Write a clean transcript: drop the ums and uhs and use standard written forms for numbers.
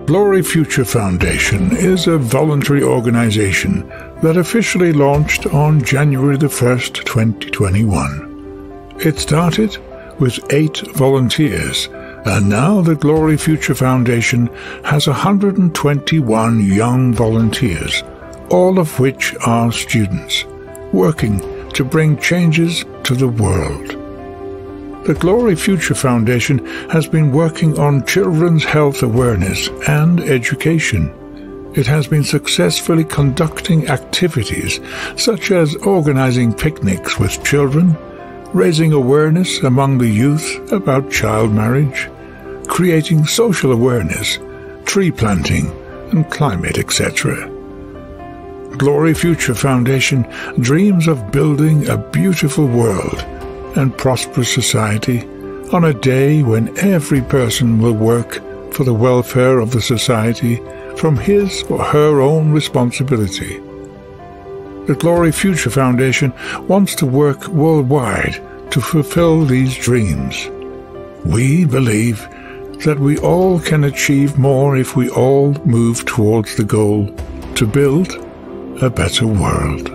Glory Future Foundation is a voluntary organization that officially launched on January the 1st, 2021. It started with 8 volunteers, and now the Glory Future Foundation has 121 young volunteers, all of which are students, working to bring changes to the world. The Glory Future Foundation has been working on children's health awareness and education. It has been successfully conducting activities such as organizing picnics with children, raising awareness among the youth about child marriage, creating social awareness, tree planting, and climate, etc. Glory Future Foundation dreams of building a beautiful world and prosperous society on a day when every person will work for the welfare of the society from his or her own responsibility. The Glory Future Foundation wants to work worldwide to fulfill these dreams. We believe that we all can achieve more if we all move towards the goal to build a better world.